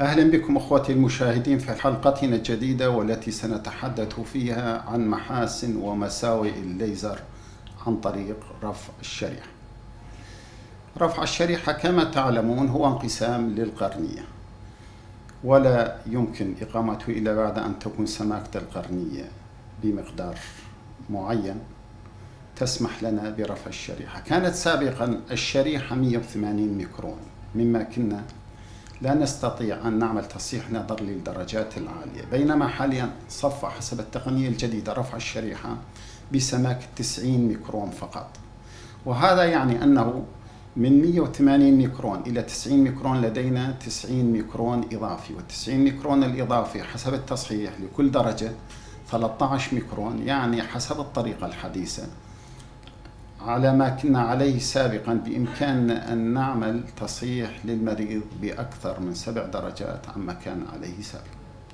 أهلا بكم أخوتي المشاهدين في حلقتنا الجديدة والتي سنتحدث فيها عن محاسن ومساوئ الليزر عن طريق رفع الشريحة. رفع الشريحة كما تعلمون هو انقسام للقرنية، ولا يمكن إقامته إلا بعد أن تكون سماكة القرنية بمقدار معين تسمح لنا برفع الشريحة. كانت سابقا الشريحة 180 ميكرون، مما كنا لا نستطيع أن نعمل تصحيح نظر للدرجات العالية، بينما حاليا صفى حسب التقنية الجديدة رفع الشريحة بسماكة 90 ميكرون فقط، وهذا يعني أنه من 180 ميكرون إلى 90 ميكرون لدينا 90 ميكرون إضافي، وال90 ميكرون الإضافي حسب التصحيح لكل درجة 13 ميكرون، يعني حسب الطريقة الحديثة على ما كنا عليه سابقا بإمكاننا أن نعمل تصحيح للمريض بأكثر من 7 درجات عما كان عليه سابقا.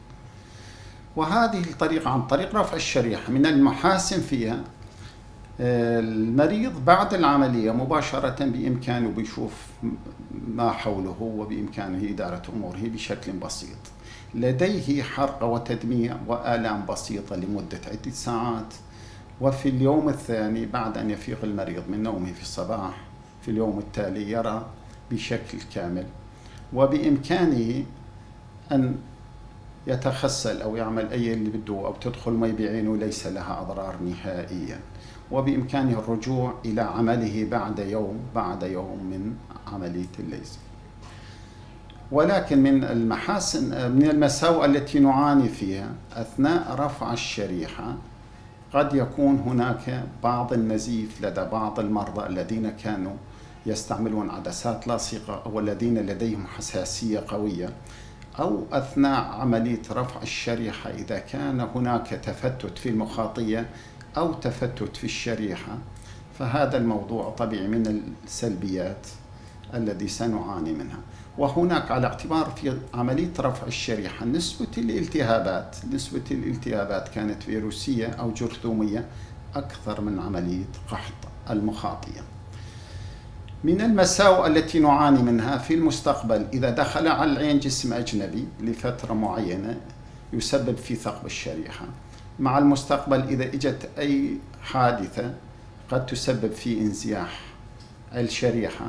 وهذه الطريقة عن طريق رفع الشريحة من المحاسن فيها المريض بعد العملية مباشرة بإمكانه بيشوف ما حوله وبإمكانه إدارة أموره بشكل بسيط. لديه حرقة وتدميع وآلام بسيطة لمدة عدة ساعات، وفي اليوم الثاني بعد أن يفيق المريض من نومه في الصباح في اليوم التالي يرى بشكل كامل، وبإمكانه أن يتخسل أو يعمل أي اللي بده أو تدخل مي بعينه ليس لها أضرار نهائيا، وبإمكانه الرجوع إلى عمله بعد يوم من عملية الليزر. ولكن من المساوئ التي نعاني فيها أثناء رفع الشريحة قد يكون هناك بعض النزيف لدى بعض المرضى الذين كانوا يستعملون عدسات لاصقة أو الذين لديهم حساسية قوية، أو أثناء عملية رفع الشريحة إذا كان هناك تفتت في المخاطية أو تفتت في الشريحة، فهذا الموضوع طبيعي من السلبيات الذي سنعاني منها. وهناك على اعتبار في عملية رفع الشريحة نسبة الالتهابات كانت فيروسية أو جرثومية أكثر من عملية قحط المخاطية. من المساوئ التي نعاني منها في المستقبل إذا دخل على العين جسم أجنبي لفترة معينة يسبب في ثقب الشريحة، مع المستقبل إذا إجت أي حادثة قد تسبب في انزياح الشريحة،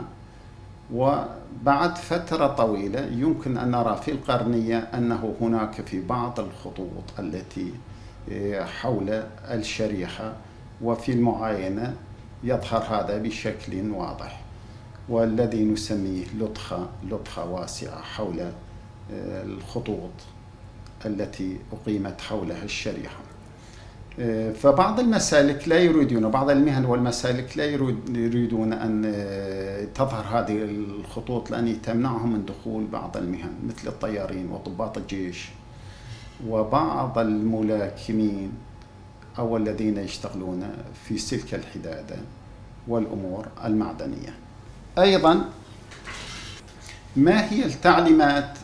وبعد فترة طويلة يمكن أن نرى في القرنية أنه هناك في بعض الخطوط التي حول الشريحة، وفي المعاينة يظهر هذا بشكل واضح، والذي نسميه لطخة واسعة حول الخطوط التي أقيمت حولها الشريحة. فبعض المسالك لا يريدون، بعض المهن والمسالك لا يريدون أن تظهر هذه الخطوط لأن تمنعهم من دخول بعض المهن مثل الطيارين وضباط الجيش وبعض الملاكمين أو الذين يشتغلون في سلك الحدادة والأمور المعدنية. أيضا ما هي التعليمات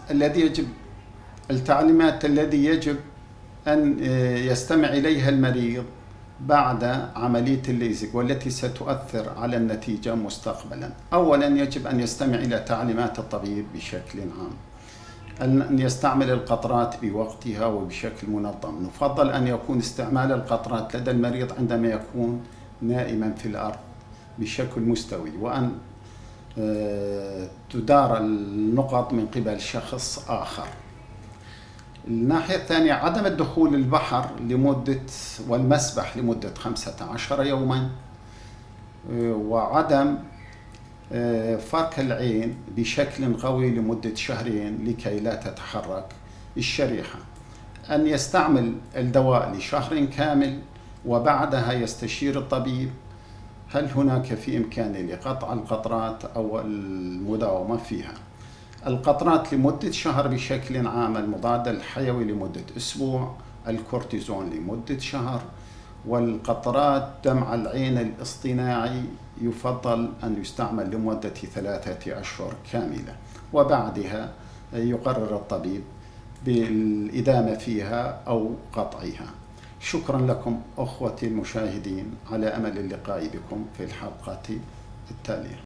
التي يجب أن يستمع إليها المريض بعد عملية الليزك والتي ستؤثر على النتيجة مستقبلا؟ أولا يجب أن يستمع إلى تعليمات الطبيب بشكل عام، أن يستعمل القطرات بوقتها وبشكل منظم. نفضل أن يكون استعمال القطرات لدى المريض عندما يكون نائما في الأرض بشكل مستوي، وأن تدار النقط من قبل شخص آخر. الناحية الثانية عدم الدخول البحر والمسبح لمدة 15 يوما، وعدم فرك العين بشكل قوي لمدة 2 شهرين لكي لا تتحرك الشريحة. أن يستعمل الدواء ل1 شهر كامل وبعدها يستشير الطبيب هل هناك في إمكانه لقطع القطرات أو المداومة فيها. القطرات لمدة 1 شهر بشكل عام، المضاد الحيوي لمدة أسبوع، الكورتيزون لمدة 1 شهر، والقطرات دمع العين الاصطناعي يفضل أن يستعمل لمدة 3 أشهر كاملة، وبعدها يقرر الطبيب بالإدامة فيها أو قطعها. شكرا لكم أخوتي المشاهدين، على أمل اللقاء بكم في الحلقة التالية.